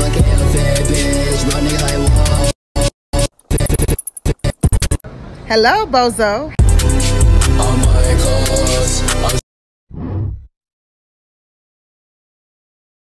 like a fat bitch, running like wall. Hello, bozo. On my clothes, I'm